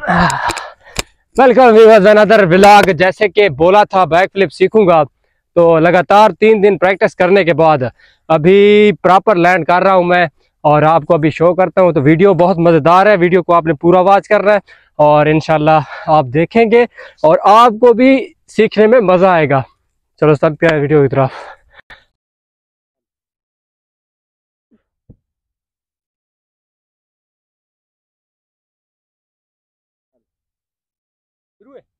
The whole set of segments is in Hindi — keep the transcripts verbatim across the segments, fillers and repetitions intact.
Welcome viewers another vlog. जैसे कि बोला था बैक फ्लिप सीखूंगा, तो लगातार तीन दिन प्रैक्टिस करने के बाद अभी प्रॉपर लैंड कर रहा हूं मैं और आपको अभी शो करता हूं। तो वीडियो बहुत मज़ेदार है, वीडियो को आपने पूरा वॉच करना है और इंशाल्लाह आप देखेंगे और आपको भी सीखने में मज़ा आएगा। चलो सब क्या है वीडियो की तरफ। शुरू है।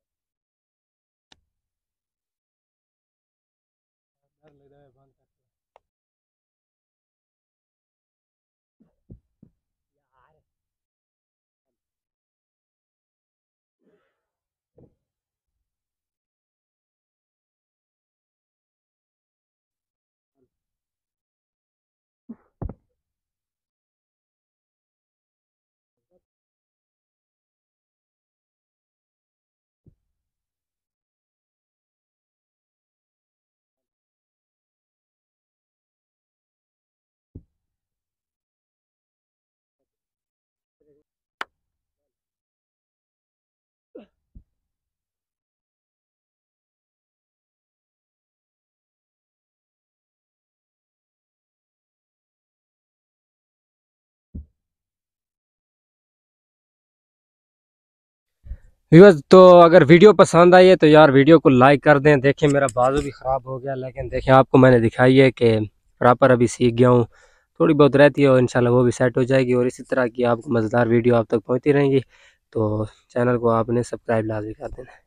व्यूअर्स, तो अगर वीडियो पसंद आई है तो यार वीडियो को लाइक कर दें। देखें मेरा बाजू भी ख़राब हो गया, लेकिन देखें आपको मैंने दिखाई है कि प्रॉपर अभी सीख गया हूँ। थोड़ी बहुत रहती है और इंशाल्लाह वो भी सेट हो जाएगी और इसी तरह की आपको मज़ेदार वीडियो आप तक पहुँचती रहेंगी। तो चैनल को आपने सब्सक्राइब लाजमी कर देना।